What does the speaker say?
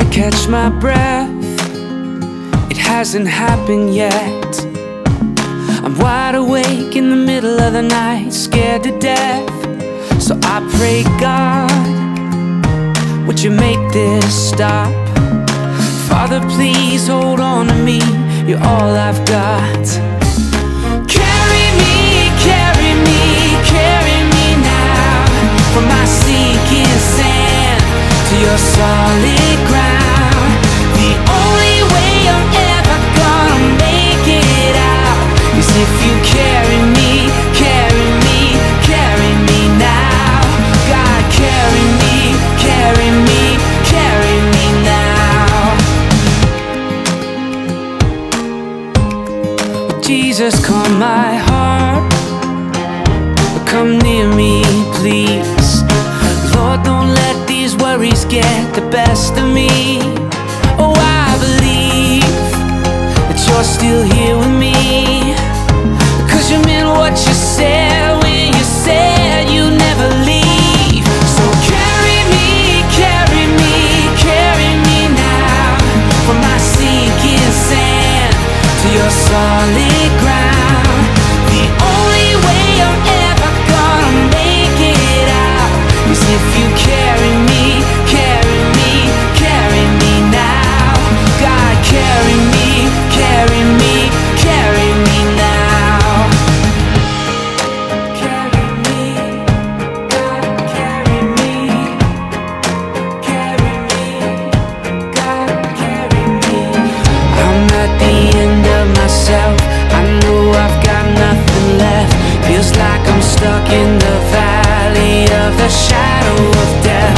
catch my breath, it hasn't happened yet. I'm wide awake in the middle of the night, scared to death. So I pray, God, would you make this stop? Father, please hold on to me, you're all I've got. Carry me, carry me, carry me now, from my sinking sand to your solid ground. The only way I'm ever gonna make it out is if you carry me, carry me, carry me now. God, carry me, carry me, carry me now. Jesus, calm my heart, come near me, please. Lord, don't let these worries get the best of me. Oh, I believe that you're still here with me, 'cause you meant what you said when you said you'd never leave. So carry me, carry me, carry me now, from my sinking sand to your solid ground. The only way I'm ever gonna make it out is if you carry me, carry me, carry me now. God, carry me, carry me, carry me now. Carry me, God, carry me, carry me, God, carry me. I'm at the end of myself, I know I've got nothing left. Feels like I'm stuck in the valley of the shadow of death.